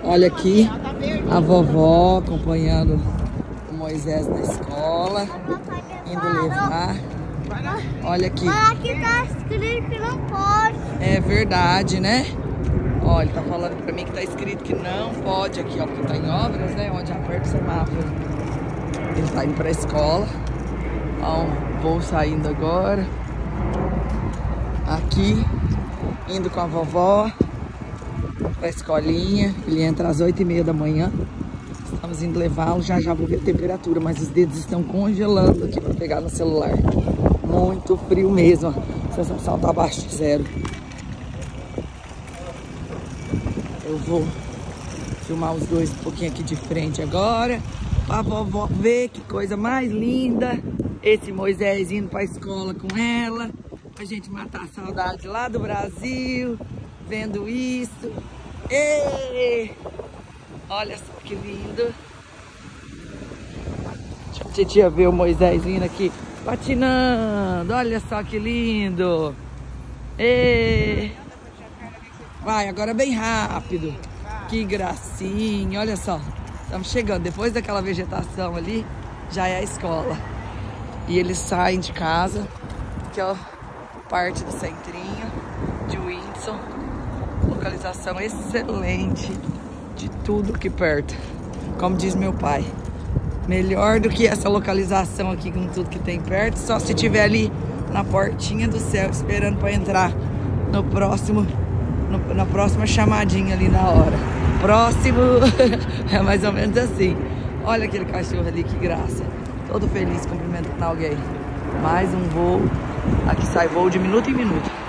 Olha aqui a vovó acompanhando o Moisés na escola, indo levar. Olha aqui. Aqui tá escrito que não pode. É verdade, né? Olha, ele tá falando pra mim que tá escrito que não pode aqui, ó, porque tá em obras, né? Onde aperta o semáforo. Ele tá indo pra escola. Ó, um voo saindo agora. Aqui, indo com a vovó pra escolinha. Ele entra às 8h30 da manhã. Estamos indo levá-lo. Já vou ver a temperatura, mas os dedos estão congelando aqui pra pegar no celular. Muito frio mesmo. A sensação tá abaixo de zero. Eu vou filmar os dois um pouquinho aqui de frente agora, pra vovó ver que coisa mais linda. Esse Moisés indo pra escola com ela, pra gente matar a saudade lá do Brasil, vendo isso. Ei! Olha só que lindo. Deixa a titia ver o Moisés vindo aqui, patinando. Olha só que lindo. Ei! Vai, agora bem rápido. Que gracinha, olha só. Estamos chegando, depois daquela vegetação ali, já é a escola. E eles saem de casa, que é parte do centrinho de Windsor. Localização excelente de tudo aqui perto. Como diz meu pai, melhor do que essa localização aqui com tudo que tem perto, só se tiver ali na portinha do céu, esperando para entrar no próximo... na próxima chamadinha ali na hora. Próximo. É mais ou menos assim. Olha aquele cachorro ali, que graça. Todo feliz cumprimentando alguém. Mais um voo. Aqui sai voo de minuto em minuto.